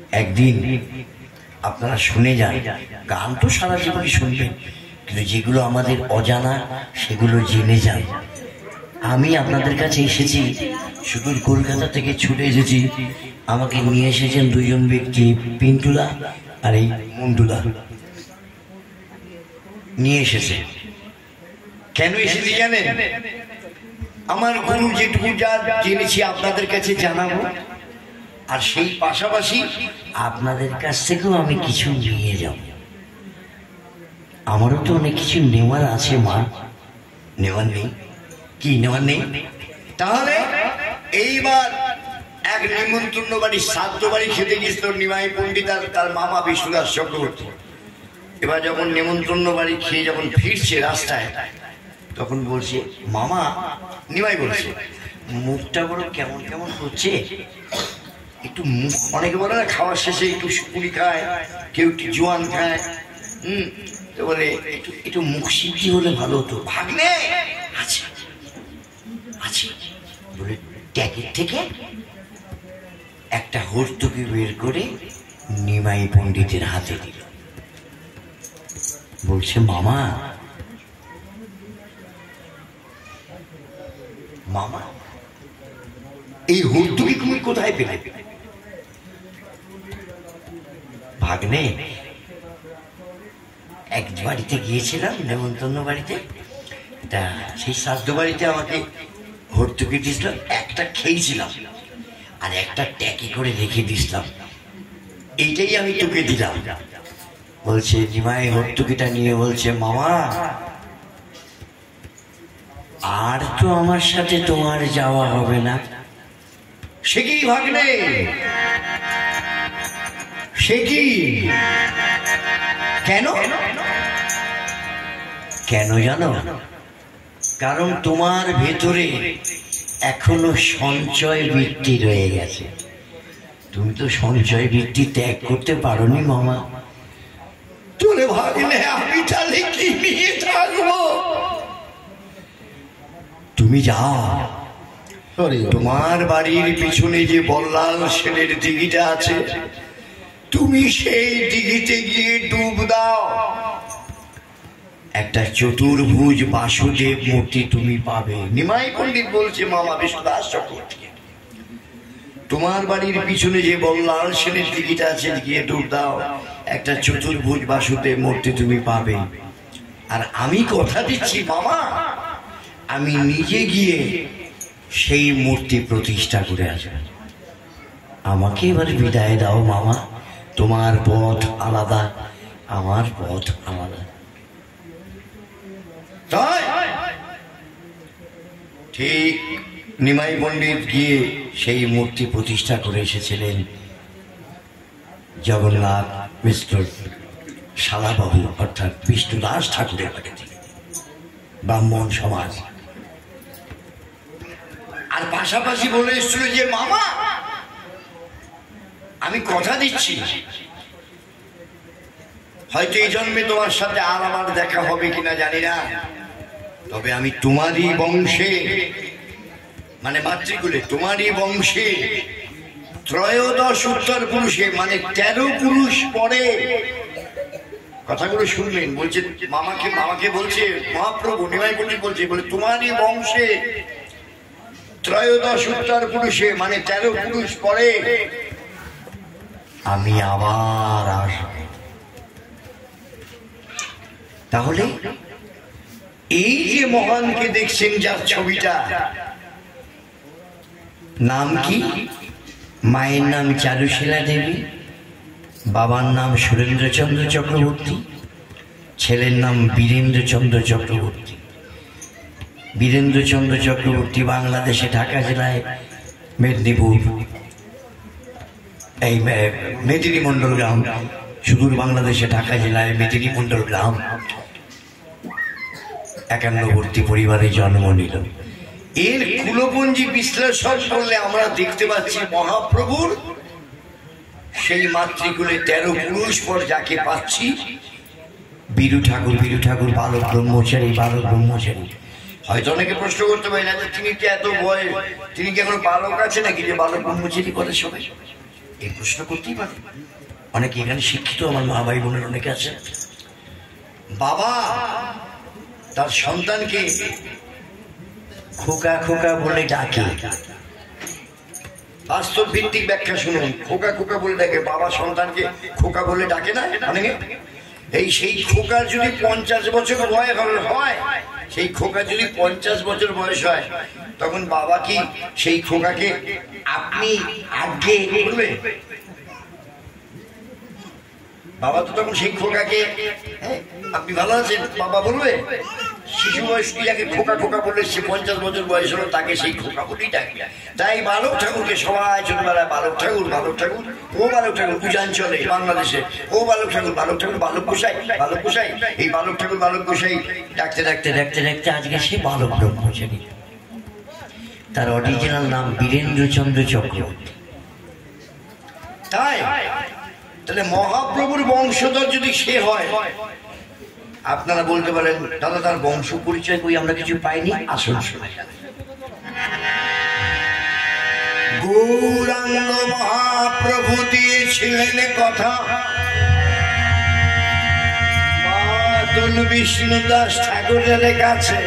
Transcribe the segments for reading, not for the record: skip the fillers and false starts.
একদিন আপনারা শুনে যান, গান তো সারা জীবনই শুনবেন, কিন্তু যেগুলো আমাদের অজানা সেগুলো জেনে যান। আমি আপনাদের কাছে এসেছি, সুদূর কলকাতা থেকে ছুটে এসেছি। আমাকে নিয়ে এসেছেন দুজন ব্যক্তি, পিন্টুদা আর এই মন্টুদা নিয়ে এসেছে। কেন এসেছি জানেন? আমার গুরু যেটুকু যা জেনেছি আপনাদের কাছে জানাবো, আর সেই পাশাপাশি আপনাদের কাছ থেকেও আমি কিছু নিয়ে যাব। আমারও তো অনেক কিছু নেওয়ার আছে মা। নেওয়ার নেই? কি নেওয়ার নেই? তাহলে এইবার এক নিমন্ত্রণ বাড়ি, শ্রাদ্ধ বাড়ি খেতে গিয়েছিল নিমাই পণ্ডিত আর তার মামা বিষ্ণুদাস চক্রবর্তী। এবার যখন নিমন্ত্রণ বাড়ি খেয়ে যখন ফিরছে রাস্তায়, তখন বলছে, মামা, নিমাই বলছে, মুখটা বড় কেমন কেমন করছে, একটু মুখ, অনেকে বলে না খাওয়ার শেষে একটু সুপুরি খায়, কেউ একটু জোয়ান খায়, তো বলে একটু একটু মুখ সিদ্ধি হলে ভালো হতো। ভাগ্নে আছে আছে বলে ট্যাগের থেকে একটা হর্তুকি বের করে নিমাই পণ্ডিতের হাতে দিল। বলছে, মামা মামা এই হর্তুকি তুমি কোথায় পেলে? ভাগ্নে, এক বাড়িতে গিয়েছিলাম, নেমন্তন্ন বাড়িতে, তা সেই শ্রাদ্ধ বাড়িতে আমাকে হর্তুকি দিয়েছিল, একটা খেয়েছিলাম আর একটা ট্যাকি করে রেখে দিয়েছিলাম, এইটাই আমি তোকে দিলাম। বলছে নিমাই হর্তুকিটা নিয়ে বলছে, মামা আর তো আমার সাথে তোমার যাওয়া হবে না। সে কি ভাগ্নে, সে কি? কেন? কেন জানো? কারণ তোমার ভেতরে এখনো সঞ্চয় বৃত্তি রয়ে গেছে। তুমি তো সঞ্চয় বৃত্তি ত্যাগ করতে পারোনি মামা। তোরে ভাগলে আমি তাহলে কি নিয়ে থাকবো? তুমি যাও, তোমার বাড়ির পিছনে যে বল্লাল সেনের দিঘিটা আছে, তুমি সেই দিঘিতে গিয়ে ডুব দাও, একটা চতুর্ভুজ বাসুদেব মূর্তি তুমি পাবে। নিমাই পণ্ডিত বলছে, মামা বিষ্ণুদাস চক্রবর্তী, তোমার বাড়ির পিছনে যে বল্লাল সেনের দিঘিটা আছে, গিয়ে ডুব দাও, একটা চতুর্ভুজ বাসুদেব মূর্তি তুমি পাবে। আর আমি কথা দিচ্ছি মামা, আমি নিজে গিয়ে সেই মূর্তি প্রতিষ্ঠা করে আসব। আমাকে এবার বিদায় দাও মামা, তোমার পথ আলাদা, আমার পথ আলাদা। ঠিক নিমাই পণ্ডিত গিয়ে সেই মূর্তি প্রতিষ্ঠা করে এসেছিলেন জগন্নাথ মিশ্র শালাবাবু, অর্থাৎ বিষ্ণুদাস ঠাকুরের বাড়িতে, ব্রাহ্মণ সমাজ। আর পাশাপাশি বলে এসেছিল যে, মামা আমি কথা দিচ্ছি, হয়তো এই জন্মে তোমার সাথে আর আমার দেখা হবে কিনা জানি না, তবে আমি তোমারই বংশে, মানে মাতৃকুলে তোমারই বংশে ত্রয়োদশ উত্তর পুরুষে, মানে 13 পুরুষ পরে, কথাগুলো শুনবেন। বলছে মামাকে বলছে মহাপ্রভু, নিমাই পণ্ডিত বলছে, বলে তোমারই বংশে ত্রয়োদশ উত্তর পুরুষে, মানে 13 পুরুষ পরে আমি আবার আসব। তাহলে এই যে মহানকে দেখছেন, যার ছবিটা, নাম কি? মায়ের নাম চারুশীলা দেবী, বাবার নাম সুরেন্দ্রচন্দ্র চক্রবর্তী, ছেলের নাম বীরেন্দ্রচন্দ্র চক্রবর্তী। বীরেন্দ্রচন্দ্র চক্রবর্তী বাংলাদেশে ঢাকা জেলায় মেদিনীপুর, এই মেদিনী মন্ডল গ্রাম, সুদূর বাংলাদেশে ঢাকা জেলায় মেদিনী মন্ডল গ্রাম, 51বর্তী পরিবারে জন্ম নিল। এর কুলপঞ্জি বিশ্লেষণ করলে আমরা দেখতে পাচ্ছি মহাপ্রভুর সেই মাতৃকুলে 13 পুরুষ পর যাকে পাচ্ছি, বীরু ঠাকুর বালক ব্রহ্মচারী। হয়তো অনেকে প্রশ্ন করতে পারে না যে তিনি কি এত বয়স, তিনি কি এখন বালক আছে নাকি যে বালক ব্রহ্মচারী করে সবাই? এই প্রশ্ন করতেই পারে। অনেকে এখানে শিক্ষিত আমার মা ভাই বোনের অনেকে আছে। বাবা তার সন্তানকে খোকা খোকা বলে ডাকে। বাস্তব ভিত্তিক ব্যাখ্যা শুনুন। খোকা খোকা বলে ডাকে, বাবা সন্তানকে খোকা বলে ডাকে না অনেকে। এই সেই খোকার যদি 50 বছর বয়স হয়, সেই খোকা যদি 50 বছর বয়স হয়, তখন বাবা কি সেই খোকাকে আপনি আগে বলবে? বাবা তো তখন সেই খোকাকে আপনি ভালো আছেন বাবা বলবে? শিশু বয়সী যাকে খোকা খোকা বলে, সে 50 বছর বয়স হলো, তাকে সেই খোকা বলেই ডাকে। তাই বালক ঠাকুরকে সবাই ছোটবেলায় বালক ঠাকুর বালক ঠাকুর, ও বালক ঠাকুর পূজাঞ্চলে বাংলাদেশে, ও বালক ঠাকুর বালক ঠাকুর, বালক গোসাই বালক গোসাই, এই বালক ঠাকুর বালক গোসাই ডাকতে ডাকতে ডাকতে ডাকতে আজকে সে বালক ব্রহ্মচারী। তার অরিজিনাল নাম বীরেন্দ্রচন্দ্র চক্রবর্তী। তাই তাহলে মহাপ্রভুর বংশধর যদি সে হয়, আপনারা বলতে পারেন দাদা তার বংশ পরিচয় কই আমরা কিছু পাইনি। আসুন শোনা। গৌরাঙ্গ মহাপ্রভু দিয়েছিলেন কথা, মাতুল বিষ্ণুদাস ঠাকুরের কাছে,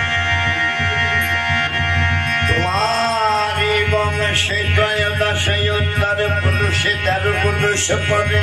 তোমার বংশে ত্রয়োদশে উত্তর পুরুষে 13 পুরুষ পরে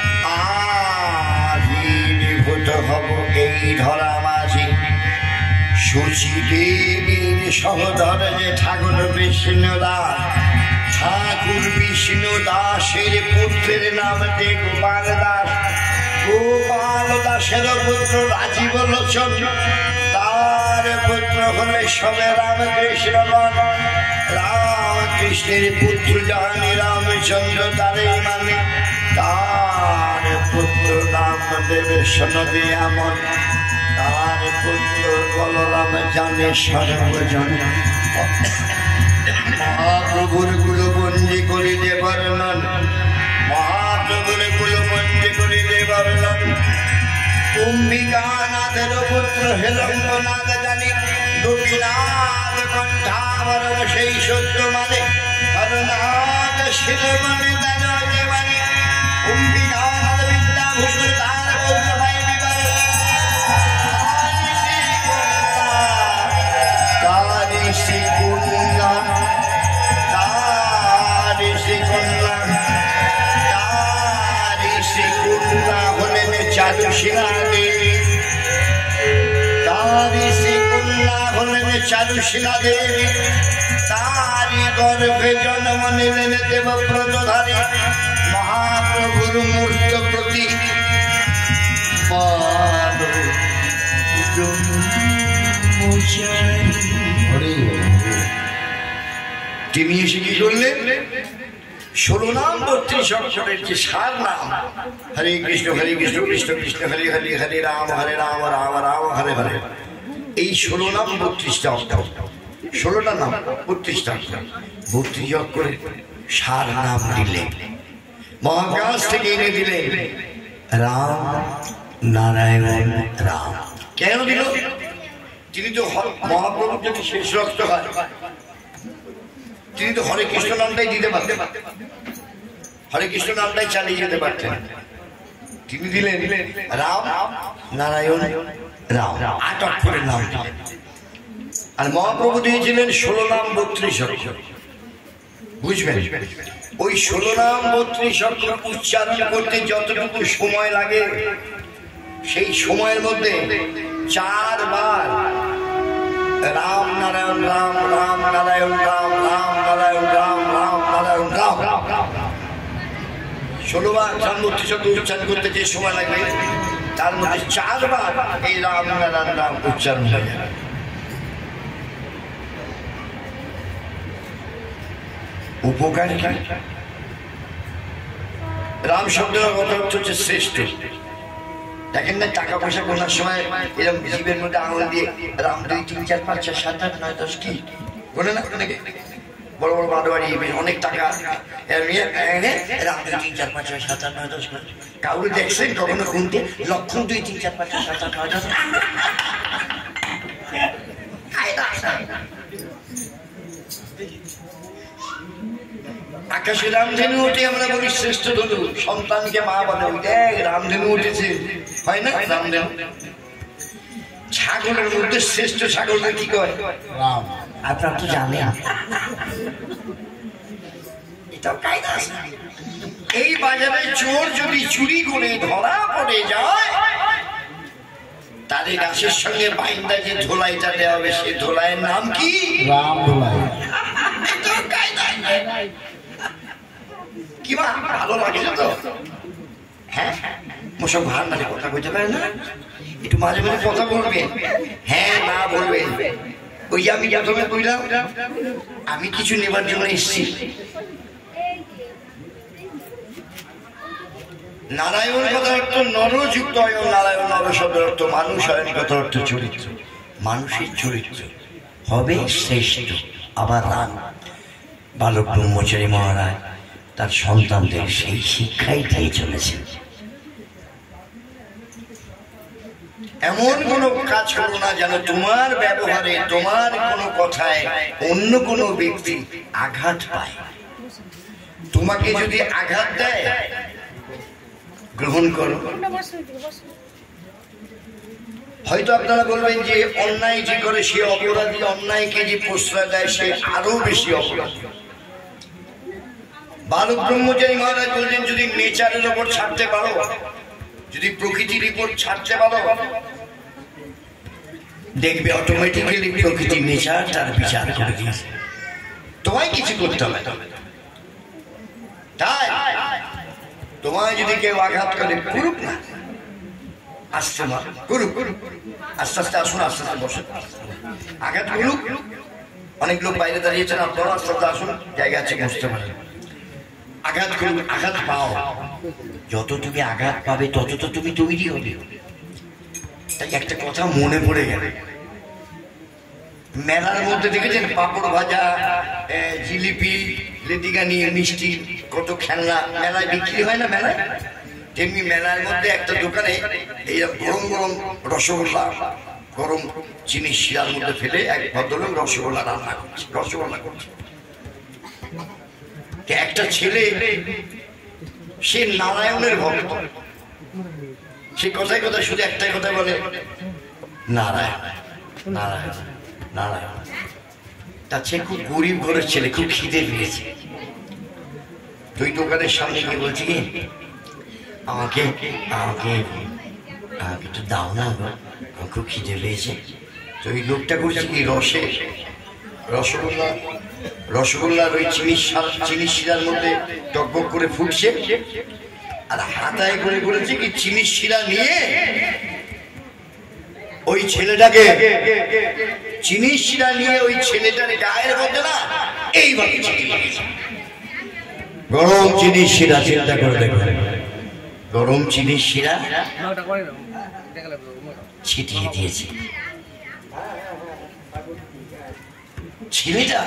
আবির্ভূত হব এই ধরা মাঝি। সুচি দেবীর সহধর যে ঠাকুর বিষ্ণুদাস, ঠাকুর বিষ্ণু দাসের পুত্রের নাম যে গোপাল দাস, গোপাল দাসের পুত্র রাজীব লোচন, তার পুত্র হলে সবে রামকৃষ্ণ, রামকৃষ্ণের পুত্র জানি রামচন্দ্র, তারে মানে তার পুত্র রামদেব শোনবে আমন, তার পুত্র বলরাম জানে সর্বজন। মহাপ্রভুর কুলবন্দী করিতে বর্ণন, মহাপ্রভুর কুলবন্দী করিতে বর্ণন। কুম্ভিকানাথের পুত্র হেলঙ্গনাথ জানি, গোপীনাথ কণ্ঠাবরণ সেই সত্য মানে, হরনাথ শিরোমণি দানবে মানে, কুম্ভিকানাথ বিদ্যাভূষণ তার পুত্র ভাই বিবাহ, তারি শ্রীকন্যা, তারি শ্রীকন্যা, তারি শ্রীকন্যা হলেন চারুশিলা দেবী, তারি শ্রীকন্যা হলেন চারুশিলা দেবী, তারি গর্ভে জন্ম নিলেন দেবব্রতধারী মহাপ্রভুর মূর্ত প্রতি তিনি এসে কি করলেন? 16 নাম 32 অক্ষরের যে সার নাম, হরে কৃষ্ণ কৃষ্ণ কৃষ্ণ হরে হরে, হরে রাম রাম রাম হরে হরে, এই 16 নাম 32টা অক্ষর, 16টা নাম 32টা অক্ষর, 32 অক্ষরে সার নাম দিলেন, মহাকাশ থেকে এনে দিলেন রাম নারায়ণ রাম। কেন দিল? তিনি তো মহাপ্রভু যদি শেষ রক্ত হয়, তিনি তো হরে কৃষ্ণ নামটাই দিতে পারতেন, হরে কৃষ্ণ নামটাই চালিয়ে যেতে পারতেন। তিনি দিলেন রাম নারায়ণ রাম, 8 অক্ষরের নাম। আর মহাপ্রভু দিয়েছিলেন 16 নাম 32 অক্ষর। বুঝবেন, ওই 16 নাম 32 অক্ষর উচ্চারণ করতে যতটুকু সময় লাগে, সেই সময়ের মধ্যে 4 বার রাম নারায়ণ রাম, রাম নারায়ণ রাম, রাম নারায়ণ রাম, রাম নারায়ণ রাম, 16 বার রাম 32 অক্ষর উচ্চারণ করতে যে সময় লাগবে, তার মধ্যে 4 বার এই রাম নারায়ণ রাম উচ্চারণ হয়ে যাবে। উপকার কি? রাম শব্দের অর্থ হচ্ছে শ্রেষ্ঠ। দেখেন না, টাকা পয়সা গোনার সময় এরকম জীবের মধ্যে আঙুল দিয়ে রাম 2 3 4 5 6 7 8 9 10 কি বলে না, বড় বড় বাড়ি অনেক টাকা, রাম 2 3 4 5 6 7 8 9 10 কাউরে দেখছেন কখনো গুনতে? লক্ষণ 2 3 4 5 6 7 8 9 10। আকাশে রামধেনু উঠে আমরা বলি শ্রেষ্ঠ ধনু, সন্তানকে মা বলে ওই দেখ রামধেনু উঠেছে, হয় না রামধেনু? ছাগলের মধ্যে শ্রেষ্ঠ ছাগলটা কি কয়? রাম। আপনারা তো জানেন, এটাও কায়দা আছে। এই বাজারে চোর যদি চুরি করে ধরা পড়ে যায়, তাদের গাছের সঙ্গে বাইন্দা যে ধোলাইটা দেওয়া হবে, সে ধোলাইয়ের নাম কি? রাম ধোলাই। এটাও কায়দা। কি ভালো লাগে তো? হ্যাঁ, মোসব ভার মানে কথা বলতে পারে না, একটু মাঝে মাঝে কথা বলবেন। হ্যাঁ না বলবেন। ওই যে আমি প্রথমে কইলাম, আমি কিছু নেবার জন্য এসছি। নারায়ণ কথার অর্থ নরযুক্ত অয়ন, নারায়ণ নর শব্দের অর্থ মানুষ, অয়ন কথার অর্থ চরিত্র। মানুষের চরিত্র হবে শ্রেষ্ঠ। আবার রাম বালক ব্রহ্মচারী মহারাজ তার সন্তানদের সেই শিক্ষাই দিয়ে চলেছেন। এমন কোন কাজ করো না যেন তোমার ব্যবহারে, তোমার কোনো কথায় অন্য কোনো ব্যক্তি আঘাত পায়। তোমাকে যদি আঘাত দেয়, গ্রহণ করো। হয়তো আপনারা বলবেন যে অন্যায় যে করে সে অপরাধী, অন্যায়কে যে প্রশ্রয় দেয় সে আরো বেশি অপরাধী। বালক ব্রহ্মচারী মহারাজ বললেন, যদি নেচারের ওপর ছাড়তে পারো, যদি প্রকৃতির উপর ছাড়তে পারো, দেখবে অটোমেটিক্যালি প্রকৃতি নেচার তার বিচার করে দিয়েছে, তোমায় কিছু করতে হবে। তাই তোমায় যদি কেউ আঘাত করে, করুক না, আসছে না করুক, আস্তে আস্তে আসুন, আস্তে আস্তে বসে আঘাত করুক। অনেক লোক বাইরে দাঁড়িয়েছেন, আপনারা আস্তে আস্তে আসুন, জায়গা আছে বসতে পারেন। আঘাত করুন, আঘাত পাও। যত তুমি আঘাত পাবে তত তো তুমি তৈরি হবে। তাই একটা কথা মনে পড়ে গেলে, মেলার মধ্যে দেখেছেন পাঁপড় ভাজা, জিলিপি, লেডিকানি, মিষ্টি, কত খেলনা মেলায় বিক্রি হয় না মেলায়? তেমনি মেলার মধ্যে একটা দোকানে এই গরম গরম রসগোল্লা, গরম চিনি শিরার মধ্যে ফেলে এক ভদ্রলোক রসগোল্লা রান্না করছে, রসগোল্লা করছে। একটা ছেলে, সে নারায়ণের ভক্ত, সে কথায় কথায় শুধু একটাই কথা বলে, নারায়ণ নারায়ণ নারায়ণ। তার ছেলে খুব গরিব ঘরের ছেলে, খুব খিদে পেয়েছে। দুই দোকানের সামনে গিয়ে বলছি, আমাকে আমাকে একটু দাও না, আমার খুব খিদে পেয়েছে। তো ওই লোকটা করছে কি, রসগোল্লার ওই চিনি শিরার মধ্যে টকবক করে ফুটছে, আর হাতায় করে করেছে কি চিনি শিরা নিয়ে ওই ছেলেটাকে, চিনি শিরা নিয়ে ওই ছেলেটার গায়ের মধ্যে না এইভাবে গরম চিনি শিরা, চিন্তা করে দেখবেন, গরম চিনি শিরা ছিটিয়ে দিয়েছে। ছেলেটা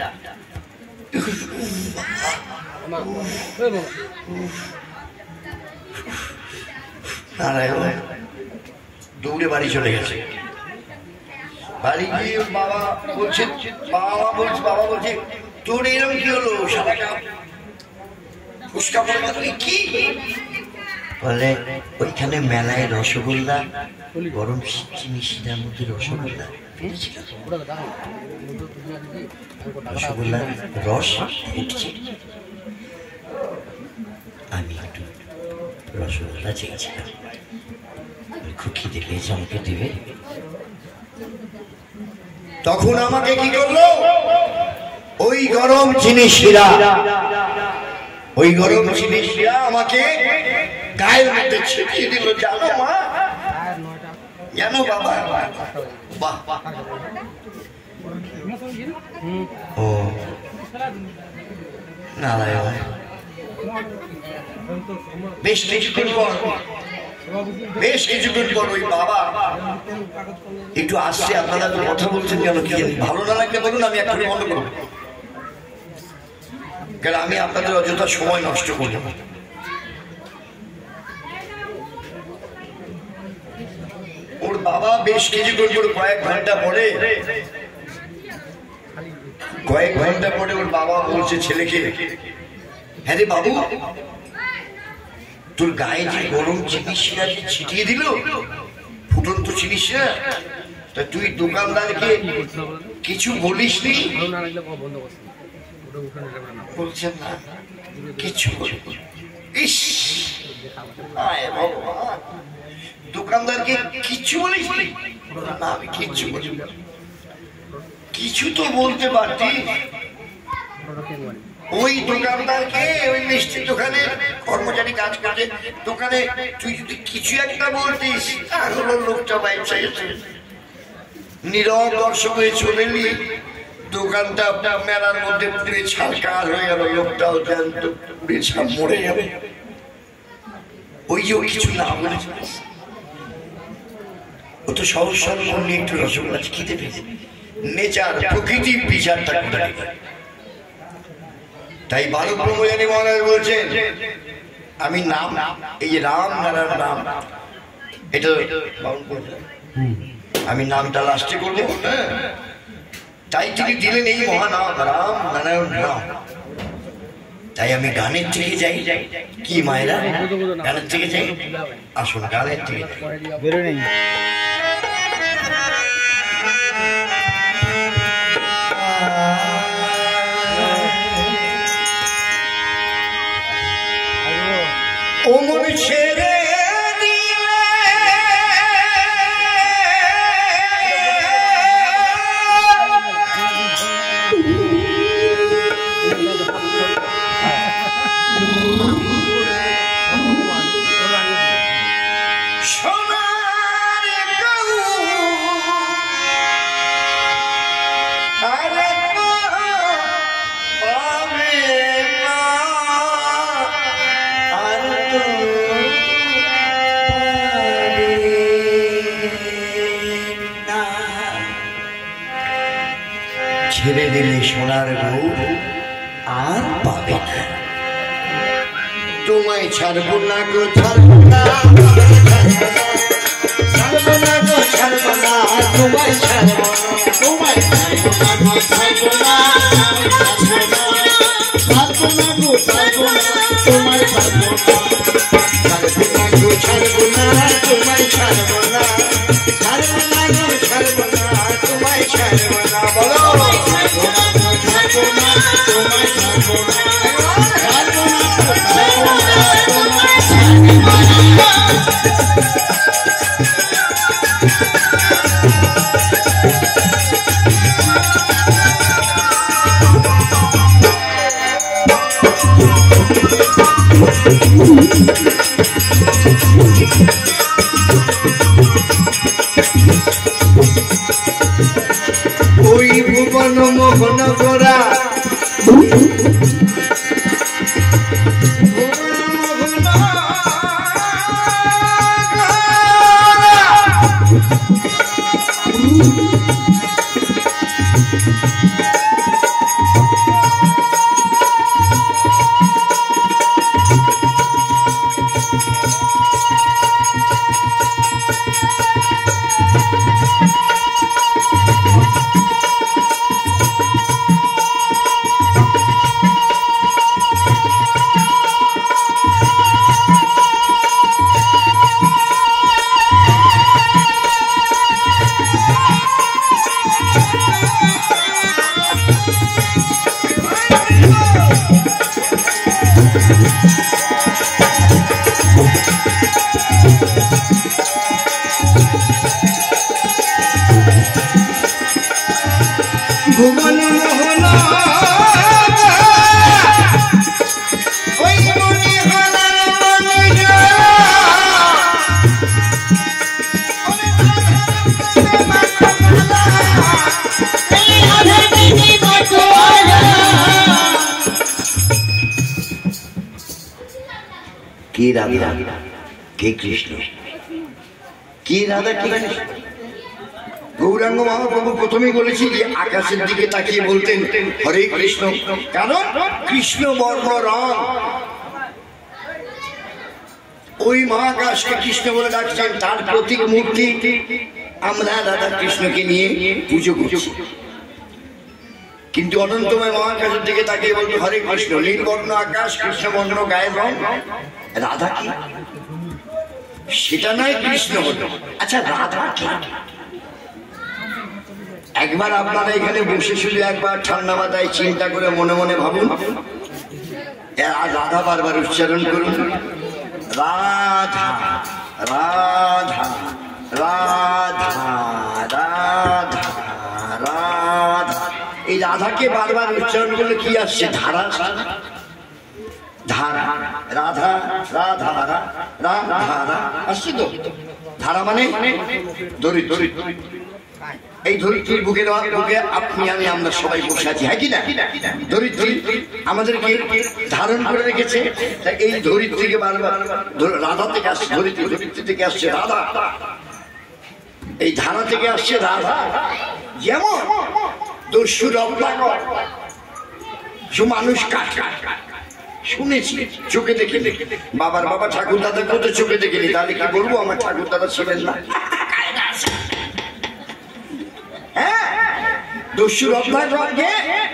নারায়ণ দৌড়ে বাড়ি চলে গেছে। বাড়ি গিয়ে বাবা বলছে, বাবা বলছে তোর এরকম কি হলো, সারাটা ফুসকা পড়ে কি? বলে ওইখানে মেলায় রসগোল্লা, গরম চিনি শিরার মধ্যে রসগোল্লা পেয়েছিল, রসগোল্লার রস ফুটছে, আমি একটু রসগোল্লা চেয়েছিলাম, খুব খিদে পেয়েছে, আমাকে দেবে? তখন আমাকে কি করলো, ওই গরম চিনি শিরা, ওই গরম চিনি শিরা আমাকে গায়ের মধ্যে ছিটিয়ে দিল। জানো মা, জানো বাবা, বাহ ও নারায়ণ। বেশ কিছুক্ষণ পর ওই বাবা একটু আসছে, আপনারা তো কথা বলছেন কেন, কি জানি, ভালো না লাগলে বলুন, আমি এক্ষুনি বন্ধ করবো, কারণ আমি আপনাদের অযথা সময় নষ্ট করব। ওর বাবা বেশ কিছুক্ষণ পর, কয়েক ঘন্টা পরে ওর বাবা বলছে ছেলেকে, হ্যাঁ রে বাবু, তোর গায়ে যে গরম জিনিস ছিটিয়ে দিল, ফুটন্ত জিনিস, তা তুই দোকানদারকে কিছু বলিস নি? বলছেন না কিছু। ইস, দোকানদারকে কিছু বলিস নি? না, আমি কিচ্ছু বলি, কিছু তো বলতে পারতি। ওই দোকানদারকে, ওই মিষ্টির দোকানে কর্মচারী কাজ করে দোকানে, তুই যদি কিছু একটা বলতিস, তাহলে লোকটা বাইরে গেছে, নীরব দর্শক হয়ে চলে এলি, দোকানটা মেলার মধ্যে পুড়ে ছাড়কার হয়ে গেল, লোকটাও জানত পুড়ে ছাড় মরে যাবে। ওই যে কিছু না বলে ও তো সহজ সরল নিয়ে একটু রসগোল্লা খেতে পেয়েছে, নেচার প্রকৃতির বিচারটা কোথায়। তাই বালক ব্রহ্মচারী মহারাজ বলছেন, আমি নাম, এই যে রাম নারায়ণ নাম, এটা আমি নামটা লাস্টে করবো, তাই তিনি দিলেন এই মহানাম রাম নারায়ণ নাম। তাই আমি গানের থেকে যাই, কি মায়েরা গানের থেকে যাই, আসুন গানের থেকে বেরো নেই। ও মনে ছেড়ে ছেড়ে দিলে সোনার বউ আর পাবে না, তোমায় ছাড়বো না গো, ছাড়বো না, ছাড়বো না গো, ছাড়বো না, তোমায় ছাড়বো, তোমায় ছাড়বো না গো, ছাড়বো না, ছাড়বো না গো, ছাড়বো না, তোমায় ছাড়বো না, ছাড়বো না গো, ছাড়বো না, তোমায় ছাড়বো না, ছাড়বো না গো, ছাড়বো না, তোমায় ছাড়বো না। বলো ওই ভুবন মোহন গোরা ভুবন মোহন ওই মনে হলার মনে কে রাধা কে কৃষ্ণ, কে রাধা কে কৃষ্ণ। গৌরাঙ্গ মহাপ্রভু প্রথমেই বলেছি যে আকাশের দিকে তাকিয়ে বলতেন হরে কৃষ্ণ, কারণ কৃষ্ণ বর্ণ রং, ওই মহাকাশকে কৃষ্ণ বলে ডাকছেন, তার প্রতীক মূর্তি আমরা রাধা কৃষ্ণকে নিয়ে পুজো করছি। কিন্তু অনন্তময় মহাকাশের দিকে তাকিয়ে বলতো হরে কৃষ্ণ, নীলবর্ণ আকাশ, কৃষ্ণবর্ণ গায়ের রং, রাধা কি? সেটা নয় কৃষ্ণ হতো। আচ্ছা রাধা কি? একবার আপনারা এখানে বসে শুধু একবার ঠান্ডা মাথায় চিন্তা করে মনে মনে ভাবুন, আর রাধা বারবার উচ্চারণ করুন, রাধা রাধা রাধা রাধা রাধা। এই রাধাকে বারবার উচ্চারণ করলে কি আসছে? ধারা, ধারা, রাধা রাধা রাধা আসছে তো। ধারা মানে দরিদ্র। এই ধরিত্রীর বুকে আপনি আমি আমরা সবাই বসে আছি, হ্যাঁ কি না? ধরিত্রী আমাদেরকে ধারণ করে রেখেছে। এই ধরিত্রীকে বারবার রাধা থেকে আসছে, ধরিত্রী থেকে আসছে রাধা, এই ধারা থেকে আসছে রাধা। যেমন দস্যু রত্নাকর মানুষ কাট কাট কাট শুনেছি, চোখে দেখে দেখে। বাবার বাবা ঠাকুর দাদা কত চোখে দেখেনি, তাহলে কি বলবো আমার ঠাকুর দাদা ছিলেন না? হ্যাঁ, দস্যু রত্নাকরকে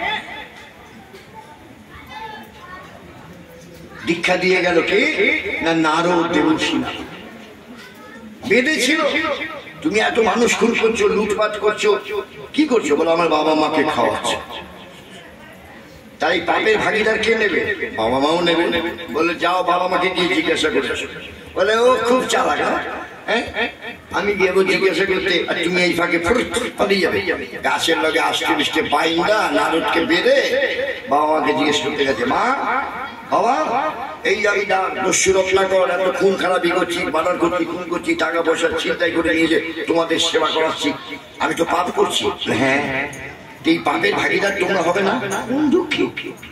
দীক্ষা দিয়ে গেল কে না? নারদ দেবর্ষি বেঁধেছিল। তুমি এত মানুষ খুন করছো, লুটপাট করছো, কি করছো বলো? আমার বাবা মাকে খাওয়াচ্ছে। তাই পাপের ভাগিদার কে নেবে? বাবা মাও নেবে। বলে যাও বাবা মাকে গিয়ে জিজ্ঞাসা করে। বলে ও খুব চালাক, হ্যাঁ আমি গিয়ে জিজ্ঞাসা করতে, আর তুমি এই ফাঁকে পালিয়ে যাবে। গাছের লগে আসতে বৃষ্টি পাই না, নারদকে বেঁধে বাবা মাকে জিজ্ঞেস করতে গেছে, মা বাবা এই আমি না দস্যু রত্নাকর এত খুন খারাপি করছি, বানার করছি, খুন করছি, টাকা পয়সা ছিনতাই করে নিয়ে যে তোমাদের সেবা করাচ্ছি, আমি তো পাপ করছি। হ্যাঁ, এই পাপের ভাগিদার তোমরা হবে না? কোন দুঃখী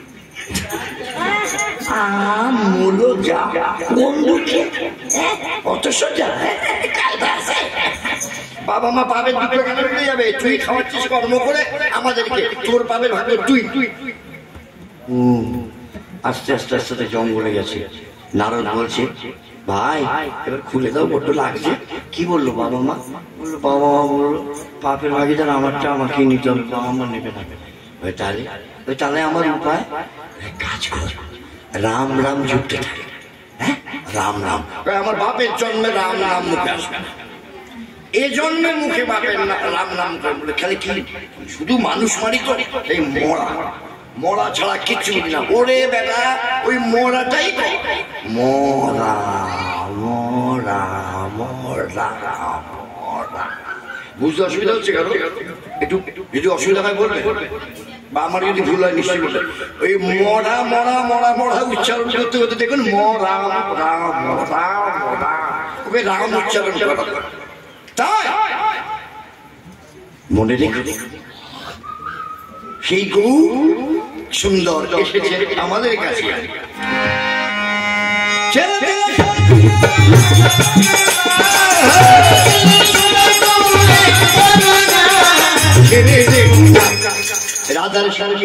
বাবা মা পাবের দুটো কেন যাবে? তুই খাওয়াচ্ছিস কর্ম করে আমাদেরকে, তোর পাবের ভাগে তুই। আস্তে আস্তে আস্তে জঙ্গলে গেছে। নারদ বলছে, ভাই এবার খুলে দাও, বড্ড লাগছে। কি বললো বাবা মা? বললো বাবা মা বললো পাপের ভাগিদার আমারটা আমাকে নিতে হবে, বাবা মা নেবে না। তাহলে আমার উপায়, কাজ কর, রাম রাম জুড়তে থাকে। হ্যাঁ, রাম রাম। আমার বাপের জন্মে রাম রাম মুখে আসবে না, এ জন্মের মুখে বাপের রাম রাম করে খালি কি শুধু মানুষ মারি তো। এই মরা মরা ছাড়া কিচ্ছু না। ওরে বেটা ওই মরাটাই মরা মরা মরা মরা। বুঝতে অসুবিধা হচ্ছে কারো? একটু যদি অসুবিধা হয় বলবে, বা আমার যদি ভুল হয় নিশ্চয়ই বলবে। ওই মরা মরা মরা মরা উচ্চারণ করতে করতে দেখুন মরা রাম রাম রাম, ওকে রাম উচ্চারণ করা। তাই মনে রেখে সেই গৌ সুন্দর এসেছে আমাদের কাছে। রাধার সঙ্গে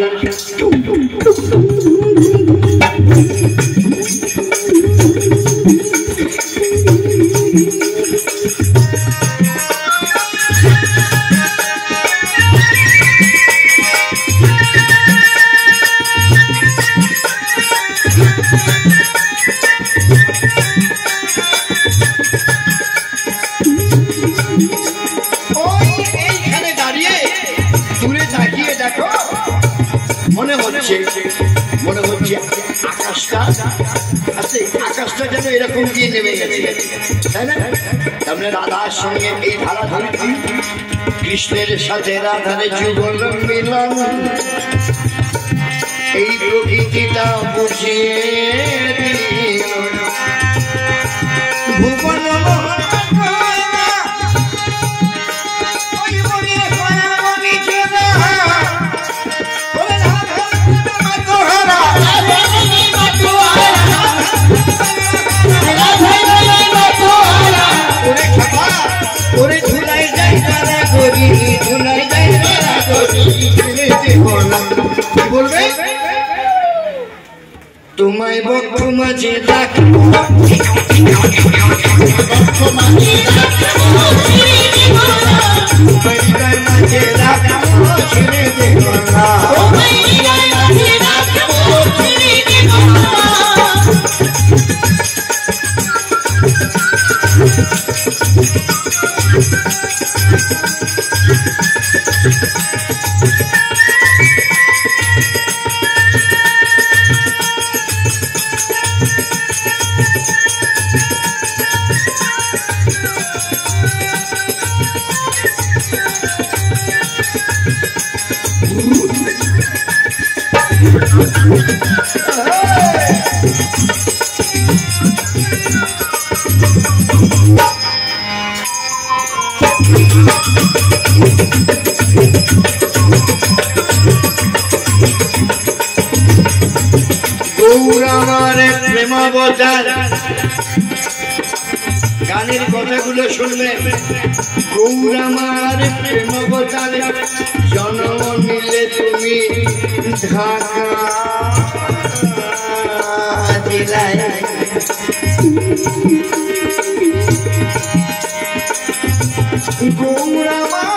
মনে হচ্ছে আকাশটা আছে, আকাশটা যেন এরকম দিয়ে নেমে গেছে, তাই না? তাহলে রাধার সঙ্গে এই ধারা ধরিত্রী, কৃষ্ণের সাথে রাধার যুগল মিলন, এই প্রকৃতিটা বুঝিয়ে দিল ভুবন বলবে তোমায় বক্ষ মাঝে রাখবো, মাঝে রাখবো ছেড়ে দেব না। গানের কথাগুলো শুনবেন। গৌর আমার প্রেমাবতার, জন্ম নিলে তুমি ঢাকা জেলায়। গৌর আমার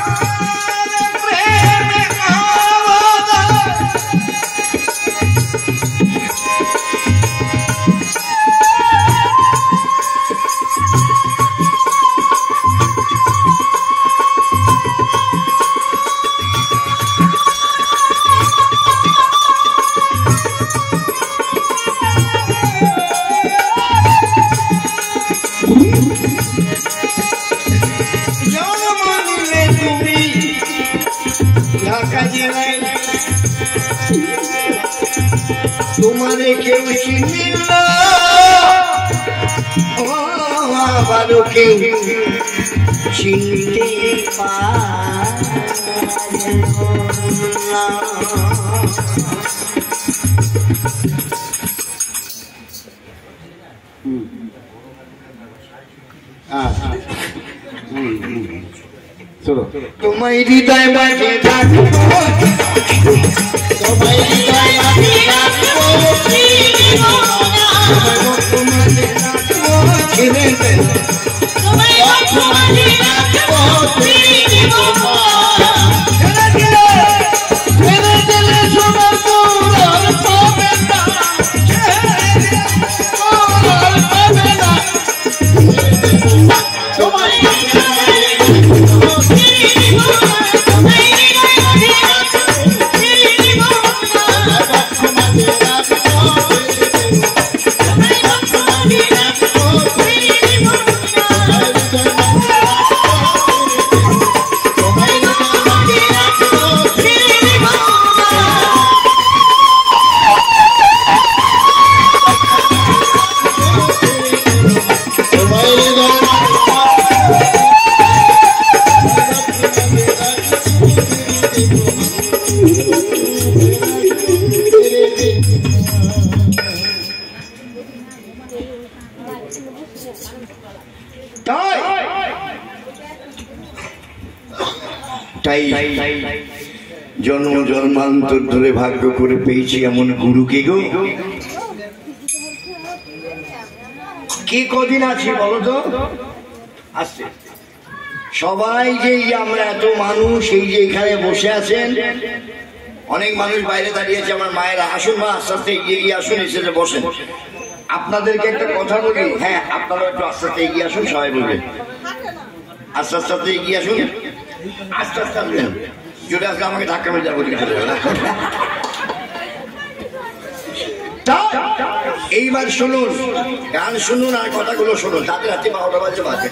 তোমারে কেউ চিনিল, আবারও কেউ চিনতে তোমায় হৃদয় বাজে ডাকবো, তোমায় হৃদয় বাজে ডাকবো, তোমায় বর্তমানে ডাকবো, ছেড়ে দিলে সোনার পুরার পাবে না, পুরার পাবে না, তোমায় জন্ম জন্মান্তর ধরে ভাগ্য করে পেয়েছি এমন গুরুকে গো। কি কদিন আছি বলো তো? আসছে সবাই যে আমরা এত মানুষ এই যে এখানে বসে আছেন, অনেক মানুষ বাইরে দাঁড়িয়েছে। আমার মায়েরা আসুন মা, আস্তে আস্তে এগিয়ে গিয়ে আসুন, এসে বসেন। আপনাদেরকে একটা কথা বলি, হ্যাঁ আপনারা একটু আস্তে আস্তে এগিয়ে আসুন, সবাই বলবেন আস্তে আস্তে আস্তে এগিয়ে আসুন, আস্তে আস্তে আসবেন। জোরে আসলে আমাকে ধাক্কা মেরে যাবো, এইবার শুনুন, গান শুনুন আর কথাগুলো শুনুন। তাদের রাতে 12টা বাজে বাজে।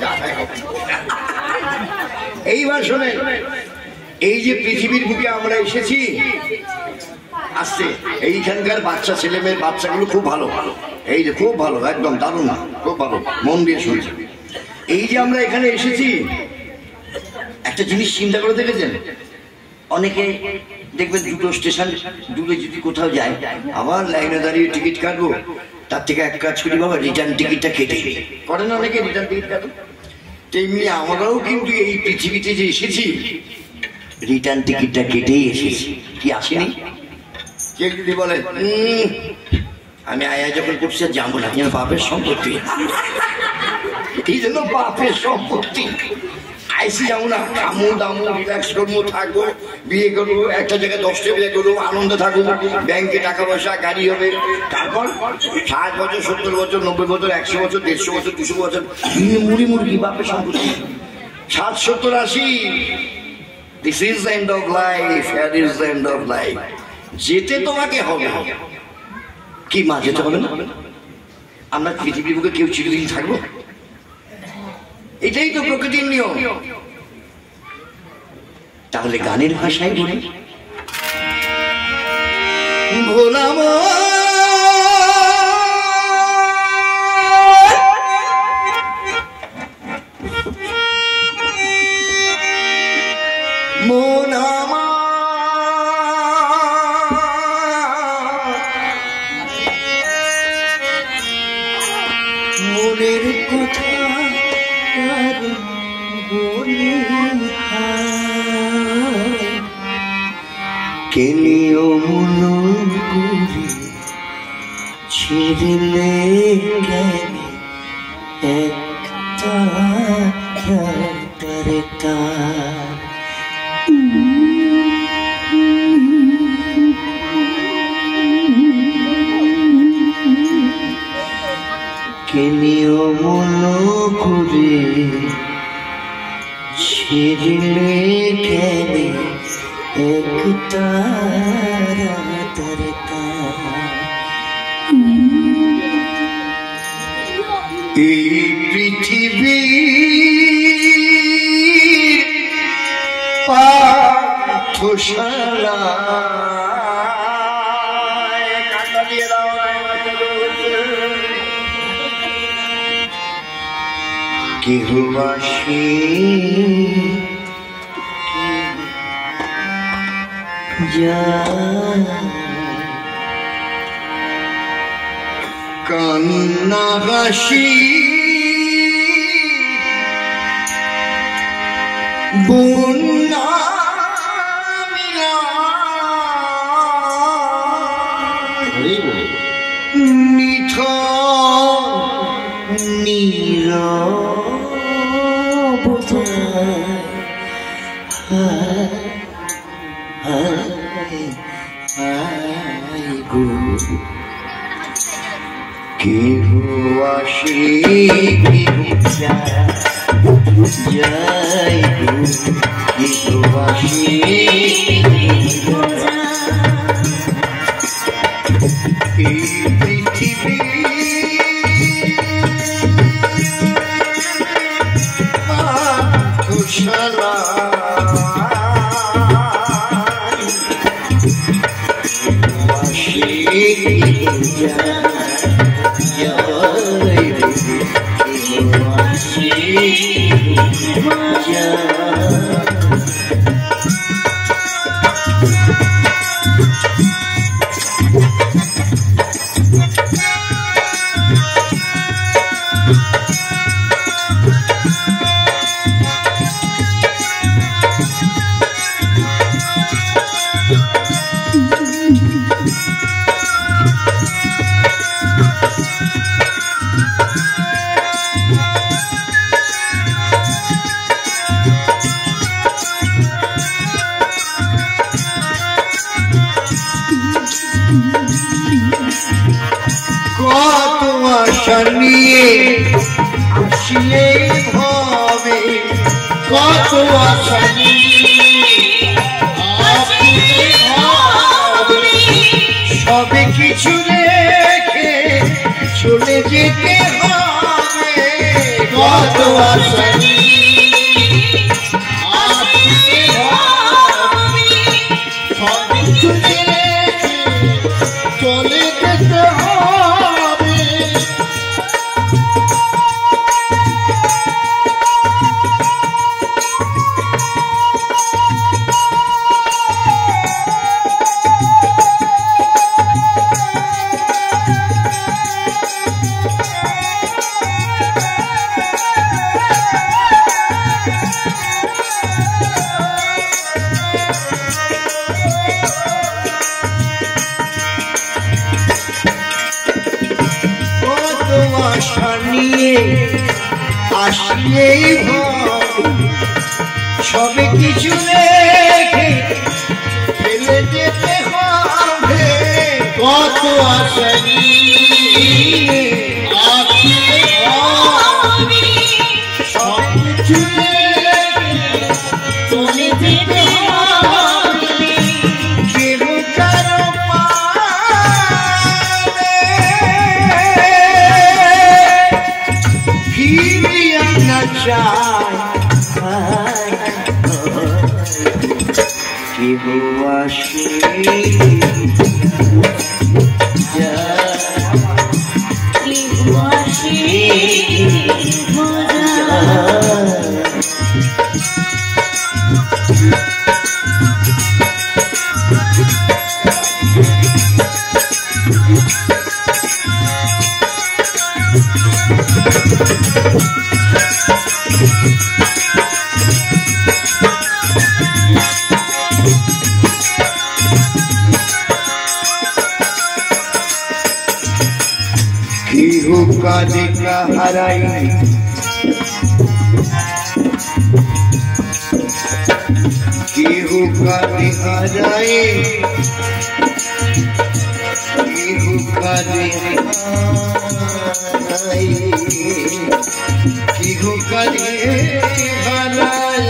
এইবার শুনেন, এই যে পৃথিবীর বুকে আমরা এসেছি আসছে, এইখানকার বাচ্চা ছেলে মেয়ের বাচ্চাগুলো খুব ভালো, এই যে খুব ভালো, একদম দারুণ, খুব ভালো, মন দিয়ে শুনছে। এই যে আমরা এখানে এসেছি, একটা জিনিস চিন্তা করে দেখেছেন? অনেকে দেখবেন দুটো স্টেশন দূরে যদি কোথাও যায়, আবার লাইনে দাঁড়িয়ে টিকিট কাটবো, তার থেকে এক কাজ করি বাবা, রিটার্ন টিকিটটা কেটে করে না, অনেকে রিটার্ন টিকিট কাটে। তেমনি আমরাও কিন্তু এই পৃথিবীতে যে এসেছি, রিটার্ন টিকিটটা কেটেই এসেছি। কি আসেনি? কে যদি বলে আমি আয়া যখন করছি যাবো না, বাপের সম্পত্তি, এই জন্য বাপের সম্পত্তি আইসি যাবো না, খামো দামো রিল্যাক্স করবো, থাকবো, বিয়ে করবো, একটা জায়গায় 10টা বিয়ে করবো, আনন্দে থাকবো, ব্যাংকে টাকা পয়সা, গাড়ি হবে। তারপর 60 বছর, 70 বছর, 90 বছর, 100 বছর, 150 বছর, 200 বছর মুড়ি মুরগি বাপের সম্পত্তি। 60, 70, 80, this is the end of life, here is the end of life. যেতে তোমাকে হবে, কি মা যেতে হবে না? আমরা পৃথিবীর বুকে কেউ চিরদিন থাকবো? এটাই তো প্রকৃতির নিয়ম। তাহলে গানের ভাষায় বলি, ভোলাম মন মনের কথা কেনিও মন করে ছিড়লে কেন একটা কেনিও মন করে ছিড়লে কেন একটা এই পৃথিবী পাঠশালা কেহ আসে কান্না হাসি বন্যা নিথর কেহ আসে কেহ যায়, কেহ আসে এই পৃথিবী পাঠশালা কত আশা নিয়ে আসিলে ভাবে, কত আশা সবে কিছু রেখে চলে যেতে হবে, কত আশা সবে কিছু রেখে চলে যেতে হবে। আশা নিয়ে আসলেই ভাবে, সবে কিছু রেখে ফেলে যেতে হবে কত আশারি সব কিছু চলে যেতে হবে কেহ কারো পারে ফিরিয়া না চায় কেহ আসে কেহ কাঁদে কাহারাই কেহ কাঁদে হারাই কেহ কাঁদে হারাই কেহ কাঁদে হারাই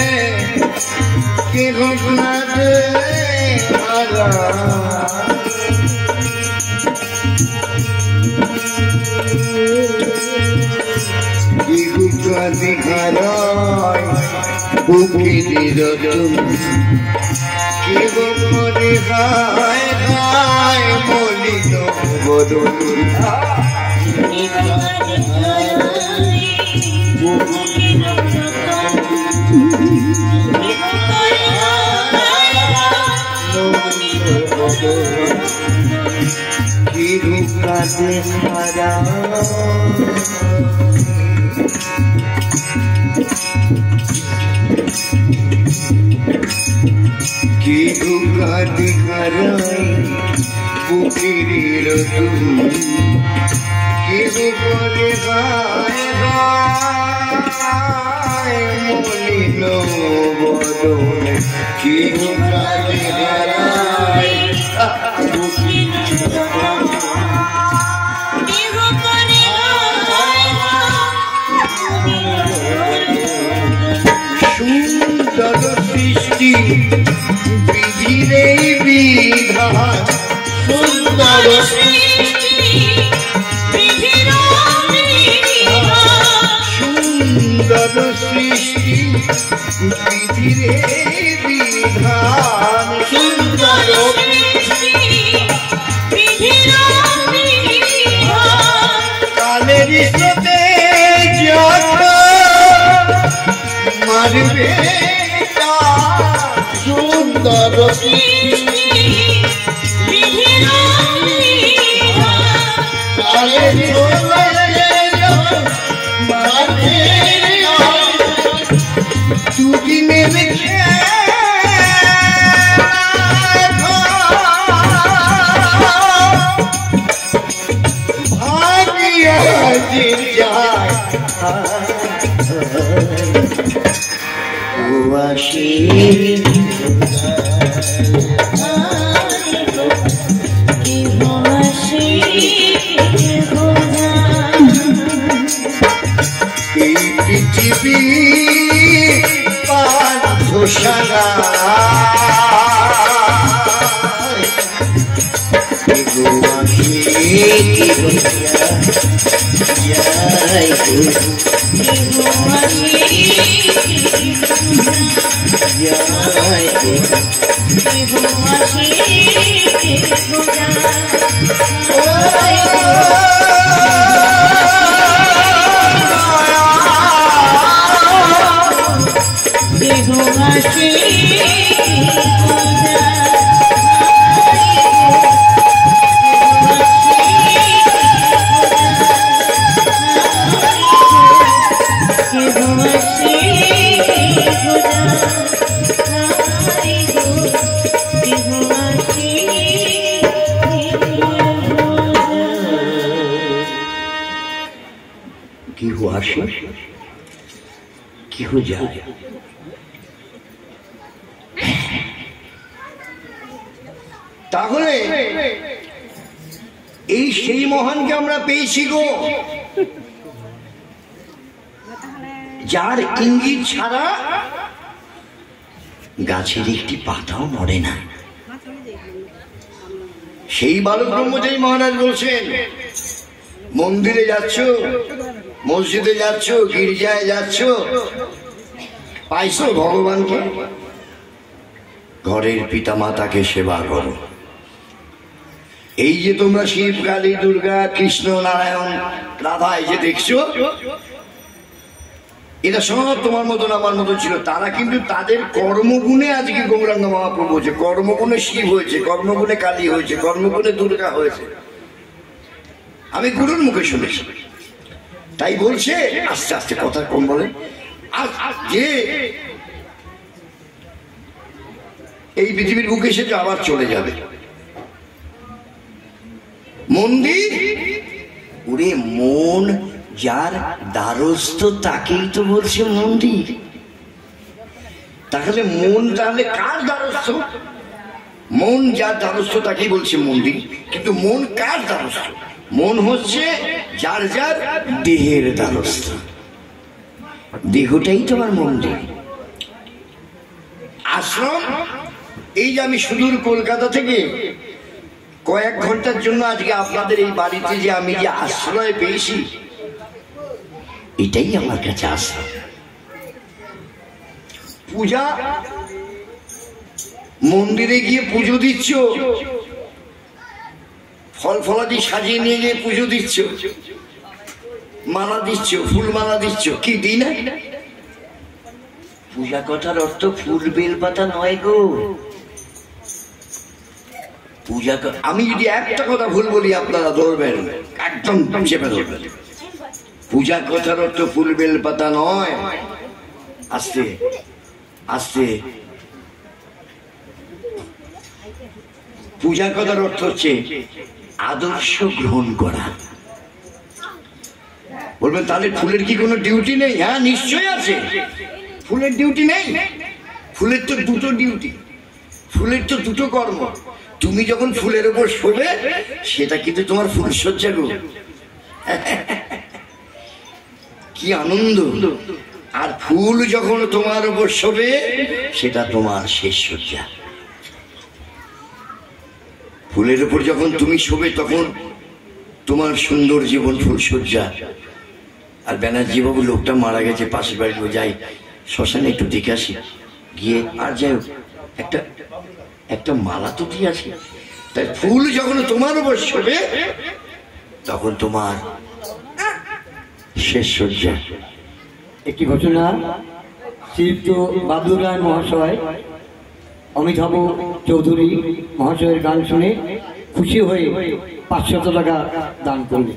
কেহ কাঁদে হারাই দিঘারায় বুকের রতন কেহ করে হায় হায় মলিন বদন কেহ কাঁদে হারায় কেহ কাঁদে হারায় বুকের রতন কেহ করে হায় হায় মলিন বদন কেহ কাঁদে হারায় সুন্দর সৃষ্টি বিধিরে বিধান সুন্দর সৃষ্টি সুন্দর সৃষ্টি বিধিরে বিধান সুন্দর সৃষ্টি কালের স্রোতে যত মারবে সুন্দর সৃষ্টি কালের স্রোতে মারবে দুদিনের ভাগিয়া যে যায় আসি এই পৃথিবী পাঠশালা কেহ আসে কেহ যায় তাহলে এই সেই মহানকে আমরা পেয়েছি গো, যার ইঙ্গিত ছাড়া গাছের একটি পাতাও নড়ে না। সেই বালক ব্রহ্মচারী মহারাজ বলছেন, মন্দিরে যাচ্ছ, মসজিদে যাচ্ছ, গির্জায় যাচ্ছ, পাইছো ভগবানকে? ঘরের পিতা মাতাকে সেবা করো। এই যে তোমরা শিব, কালী, দুর্গা, কৃষ্ণ, নারায়ণ, রাধা এই যে দেখছো, এটা সব তোমার মতন আমার মতন ছিল। তারা কিন্তু তাদের কর্মগুণে আজকে গৌরাঙ্গ মহাপ্রভু হয়েছে, কর্মগুণে শিব হয়েছে, কর্মগুণে কালী হয়েছে, কর্মগুণে দুর্গা হয়েছে। আমি গুরুর মুখে শুনেছি, তাই বলছে আস্তে আস্তে কথা কম বলে, যে এই পৃথিবীর বুকে এসে আবার চলে যাবে। মন্দির, ওরে মন যার দ্বারস্থ তাকেই তো বলছে মন্দির। তাহলে মন তাহলে কার দ্বারস্থ? মন যার দ্বারস্থ তাকেই বলছে মন্দির। কিন্তু মন কার দ্বারস্থ? মন হচ্ছে যার যার দেহের দ্বারস্থ। দেহটাই তোমার মন্দির। আশ্রম, এই যে আমি সুদূর কলকাতা থেকে কয়েক ঘন্টার জন্য আজকে আপনাদের এই বাড়িতে যে আমি যে আশ্রয় পেয়েছি, এটাই আমার কাছে আশ্রম। পূজা, মন্দিরে গিয়ে পুজো দিচ্ছ, ফল ফলাদি সাজিয়ে নিয়ে গিয়ে পুজো দিচ্ছ, মালা দিচ্ছ, ফুল মালা দিচ্ছ, কি দিই না? পূজা কথার অর্থ ফুল বেলপাতা নয় গো। পূজা, আমি যদি একটা কথা ভুল বলি আপনারা ধরবেন, একদম চেপে ধরবেন। পূজা কথার অর্থ ফুল বেলপাতা নয়। আস্তে আস্তে, পূজা কথার অর্থ হচ্ছে আদর্শ গ্রহণ করা। বলবেন তাহলে ফুলের কি কোনো ডিউটি নেই? হ্যাঁ, নিশ্চয়ই আছে। ফুলের ডিউটি নেই? ফুলের তো দুটো ডিউটি, ফুলের তো দুটো কর্ম। তুমি যখন ফুলের উপর শোবে, সেটা কিন্তু তোমার ফুলসজ্জা গো, কি আনন্দ। আর ফুল যখন তোমার উপর শোবে, সেটা তোমার শেষ সজ্জা। ফুলের উপর যখন তুমি শোবে, তখন তোমার সুন্দর জীবন ফুলসজ্জা। আর ব্যানার্জি বাবু লোকটা মারা গেছে, পাশের বাড়িতে যাই, শ্মশানে একটু দেখে আসি গিয়ে, আর যাই হোক একটা মালা তো দিয়ে আসি। তাই ফুল যখন তোমার উপর শোবে, তখন তোমার শেষ সজ্জা। একটি ঘটনা, শ্রীযুক্ত বাবলুর রায় মহাশয় অমিতাভ চৌধুরী মহাশয়ের গান শুনে খুশি হয়ে 500 টাকা দান করলেন।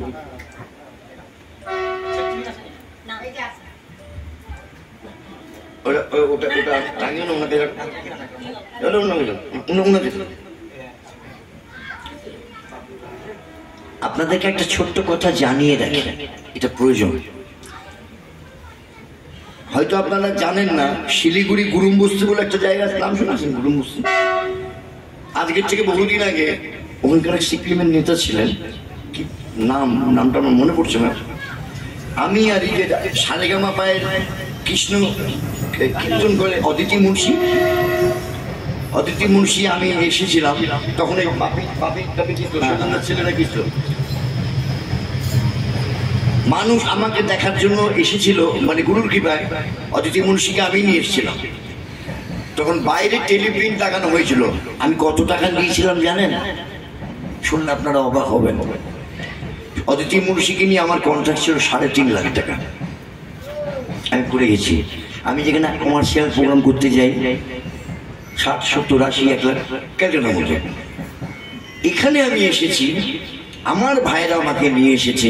আপনাদেরকে একটা ছোট্ট কথা জানিয়ে রাখেন, এটা প্রয়োজন। হয়তো আপনারা জানেন না, শিলিগুড়ি গুরুমবস্তি বলে একটা জায়গা, নাম শুনেছেন? গুরুমবস্তি আজকের থেকে বহুদিন আগে ওখানকার সিপিএমের নেতা ছিলেন, কি নামটা আমার মনে পড়ছে না। আমি আর এই যে সারেগামা পায়ের কৃষ্ণ কীর্তন করে অদিতি মুন্সি আমি এসেছিলাম, তখন এই ছেলেরা কৃষ্ণ মানুষ আমাকে দেখার জন্য এসেছিল, মানে গুরুর কৃপায় অদিতি মুন্সিকে আমি নিয়ে এসেছিলাম। তখন বাইরে টেলিপ্রিন্ট লাগানো হয়েছিল। আমি কত টাকা দিয়েছিলাম জানেন? শুনলে আপনারা অবাক হবেন। অদিতি মুন্সিকে নিয়ে আমার কন্ট্রাক্ট ছিল 3.5 লাখ টাকা। আমি পড়ে গেছি। আমি যেখানে কমার্শিয়াল প্রোগ্রাম করতে যাই 60, 70, 80, 1 লাখ ক্যালকাটার মধ্যে, এখানে আমি এসেছি, আমার ভাইরা আমাকে নিয়ে এসেছে,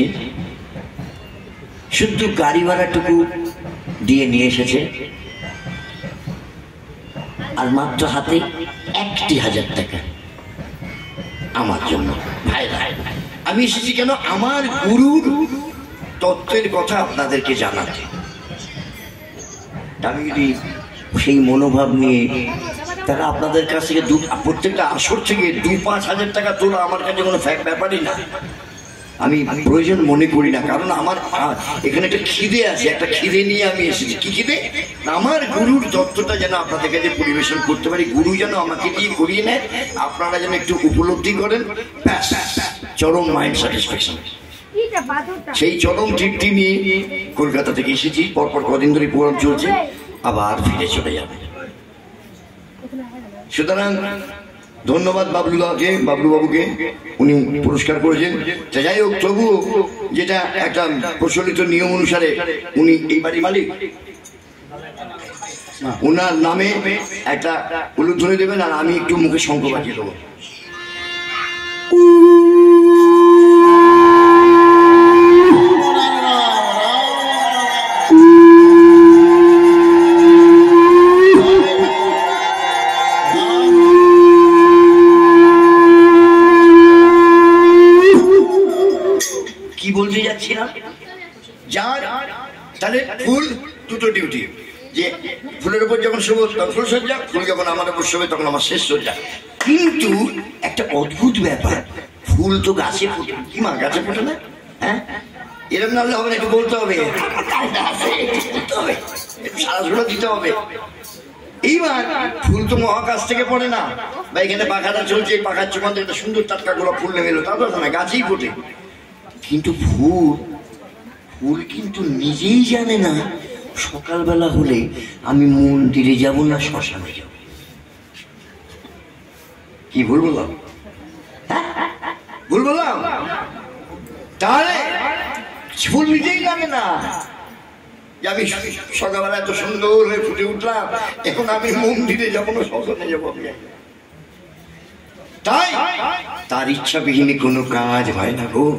শুধু গাড়ি ভাড়াটুকু দিয়ে নিয়ে এসেছে, আর মাত্র হাতে 1,000 টাকা আমার জন্য। ভাইরা, আমি এসেছি কেন? আমার গুরুর তত্ত্বের কথা আপনাদেরকে জানাতে। আমি যদি সেই মনোভাব নিয়ে তারা আপনাদের কাছ থেকে প্রত্যেকটা আসর থেকে 2-5 হাজার টাকা তোলা আমার কাছে কোনো ব্যাপারই না, আমি প্রয়োজন মনে করি না। কারণ আমার এখানে একটা খিদে আছে, একটা খিদে নিয়ে আমি এসেছি। কি খিদে? আমার গুরুর তত্ত্বটা যেন আপনাদের কাছে পরিবেশন করতে পারি, গুরু যেন আমাকে দিয়ে করিয়ে নেয়, আপনারা যেন একটু উপলব্ধি করেন, চরম মাইন্ড স্যাটিসফ্যাকশন। সেই চরম তৃপ্তি নিয়ে কলকাতা থেকে এসেছি। পরপর কদিন ধরে প্রোগ্রাম চলছে, আবার ফিরে চলে যাবে। সুতরাং ধন্যবাদ বাবলুবাবুকে, উনি পুরস্কার করেছেন। যাই হোক, তবুও যেটা একটা প্রচলিত নিয়ম অনুসারে উনি এই বাড়ির মালিক, ওনার নামে একটা উলুধ্বনি ধরে দেবেন, আর আমি একটু মুখে শঙ্খ বাজিয়ে দেবো। বলতে যাচ্ছিলাম, যার তাহলে ফুল দুটো ডিউটি, যে ফুলের উপর যখন শোভ তখন ফুল সজ্জা, ফুল যখন আমার উপর শোভে তখন আমার শেষ সজ্জা। কিন্তু একটা অদ্ভুত ব্যাপার, ফুল তো গাছে ফোটে, কি মা গাছে ফোটে না? হ্যাঁ, এরকম নাহলে হবে না, একটু বলতে হবে, সারাসুরা দিতে হবে। এইবার ফুল তো মহাকাশ থেকে পড়ে না, বা এখানে পাখাটা চলছে, পাখার চোখান থেকে একটা সুন্দর টাটকা গোলাপ ফুল নেমে এলো, তা তো না, গাছেই ফোটে। কিন্তু ফুল কিন্তু নিজেই জানে না সকালবেলা হলে আমি মন্দিরে যাব না শ্মশানে যাব। কি ভুল বললাম? ভুল বললাম? তাহলে ফুল নিজেই জানে না যে আমি সকালবেলা এত সুন্দর হয়ে ফুটে উঠলাম, এখন আমি মন্দিরে যাবো না শ্মশানে যাবো। তাই তার ইচ্ছা বিহীনে কোনো কাজ হয় না গো।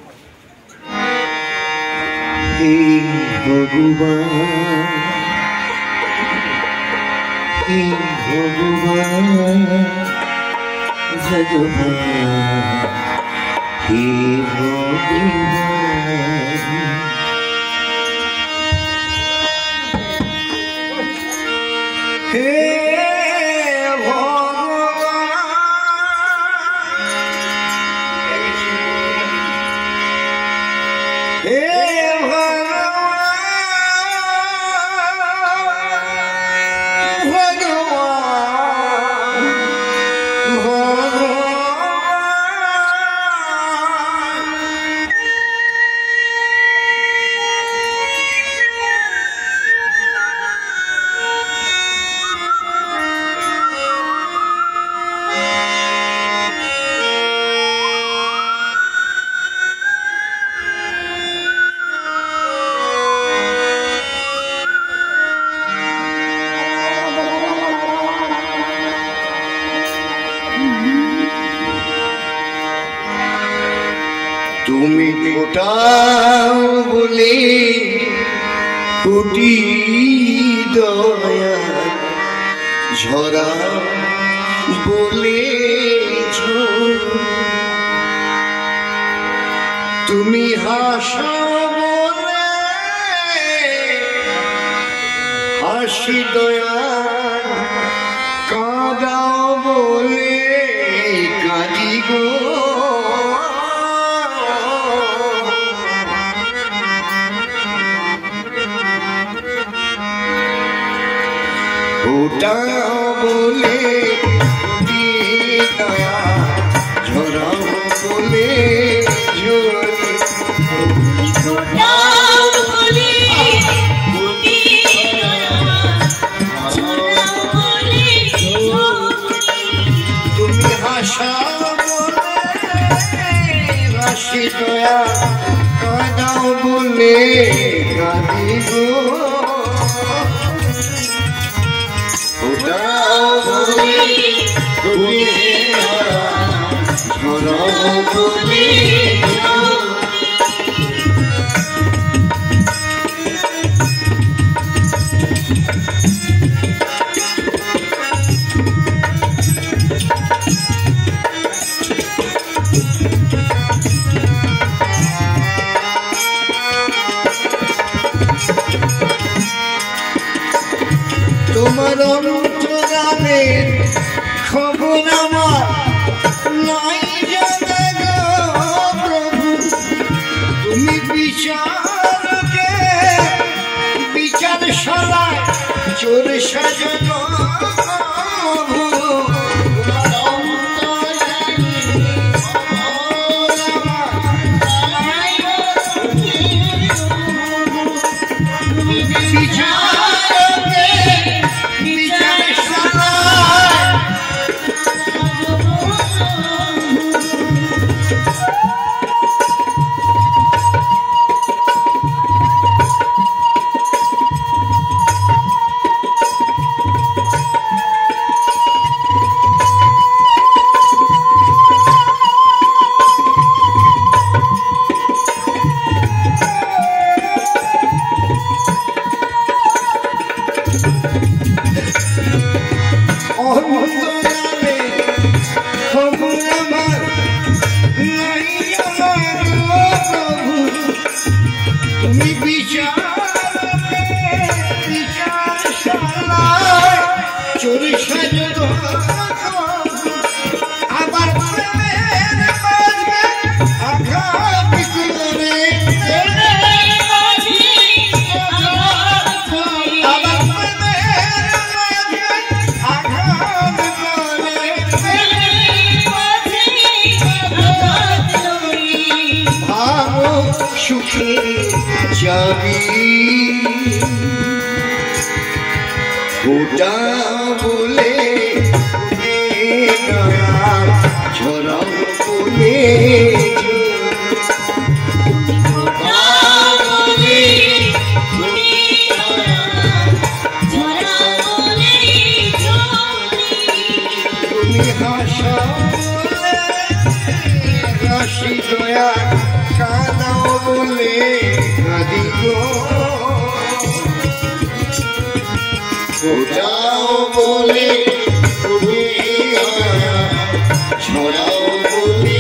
তুমি ফোটাও বলে কোটি দয়া ঝরা বলে, তুমি হাসো বলে হাসি দয়া, কাঁদাও বলে কাঁদি গো। ফোটাও বলে দয়া ঝরাও বলে তুমি হাসা বলে হাসি দয়া, কাঁদাও বলে কাঁদি গো। তোমার অন্তরালে খবর আমার নাই জানা গো প্রভু তুমি বিচারকে বিচার শালায় চোর সাজানো সুখে যাবি ওটা বলে ঝরাও বলে তুমি হাসা রাশি দয়া কাঁদাও বলে কাঁদি গো ফোটাও বলে ছড়াও বলে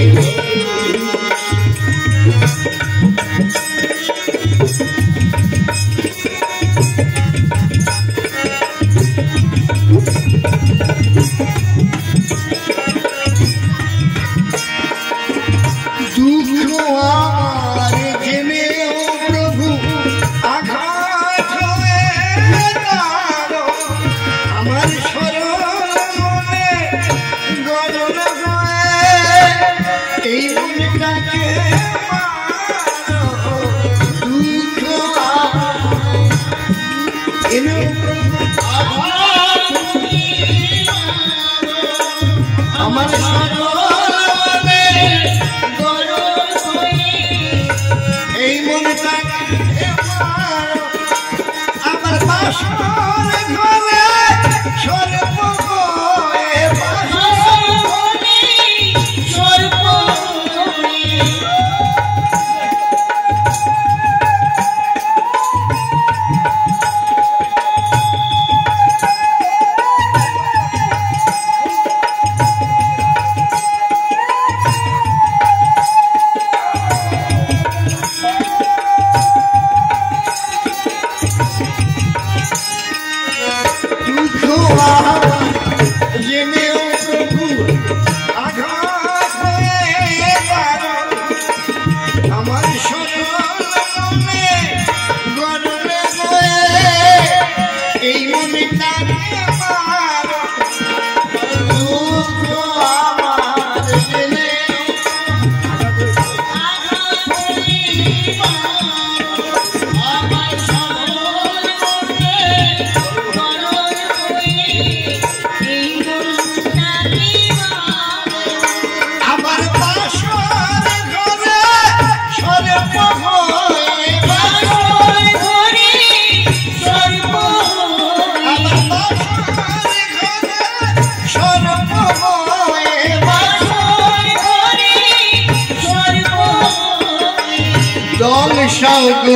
সাগো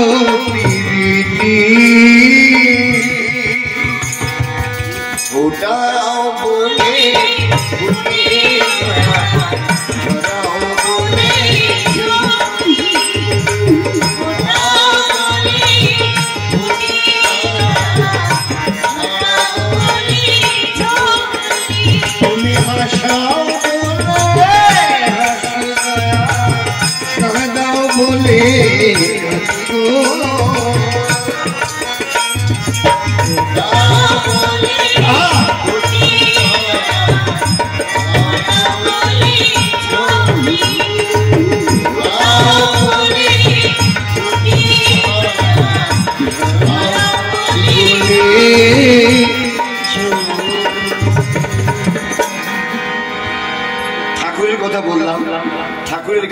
পিরিতি ফোটাও বলে ঝরাও বলে তুমি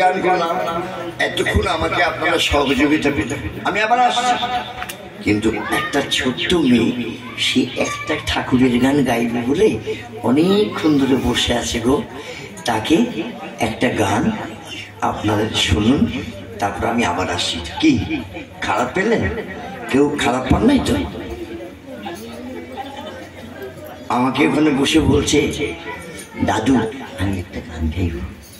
গান করলাম, এতক্ষণ আমাকে আপনারা সহযোগিতা পেতেন, আমি আবার আসছি। কিন্তু একটা ছোট্ট মেয়ে, সে একটা ঠাকুরের গান গাইবে বলে অনেকক্ষণ ধরে বসে আছে গো। তাকে একটা গান আপনাদের শুনুন, তারপর আমি আবার আসছি। কি খারাপ পেলেন? কেউ খারাপ পান নাই তো? আমাকে ওখানে বসে বলছে, দাদু আমি একটা গান গাইব।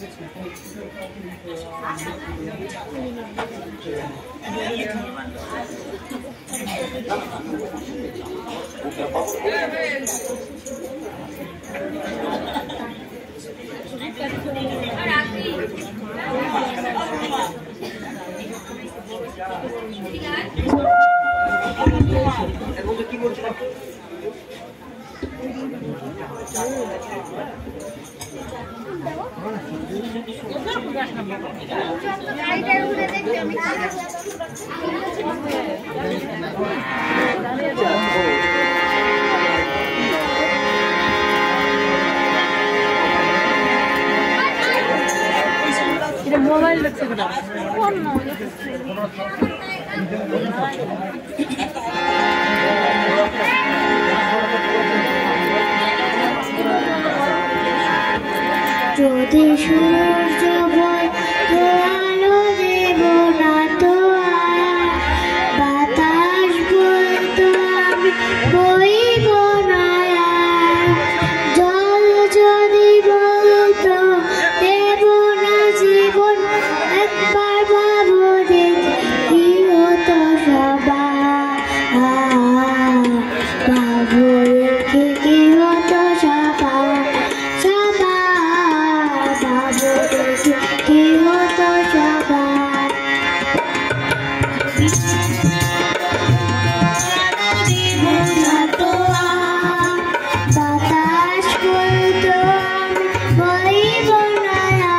মোবাইল দেখছে কোথা যদি সূর্য বল তো আলো দেব না তো বাতাস বল তো আমি বইব না জল যদি বল তো দেব না জীবন একবার ভাবো দেখি কি হতো সবার ভাবো দেখি কি হতো সবার কি হতো সবার বাতাস বলতো বইব না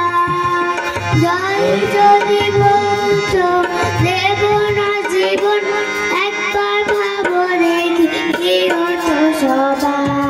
জল যদি বলতো দেব না জীবন একবার ভাবো দেখি কি হতো সবার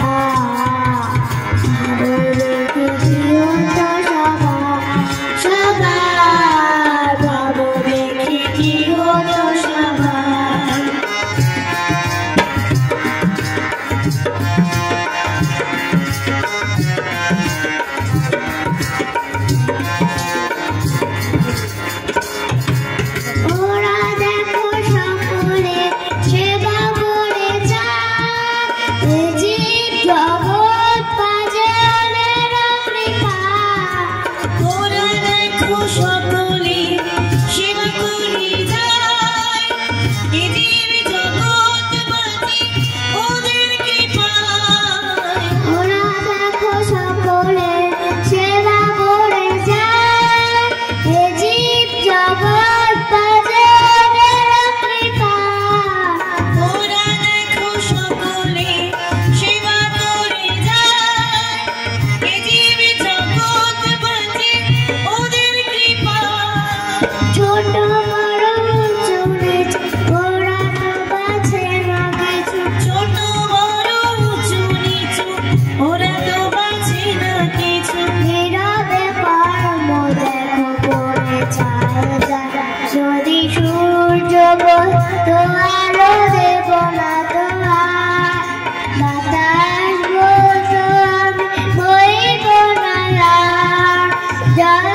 যদি সূর্য বল তো আলো দেব না তো বাতাস বল তো আমি বইব না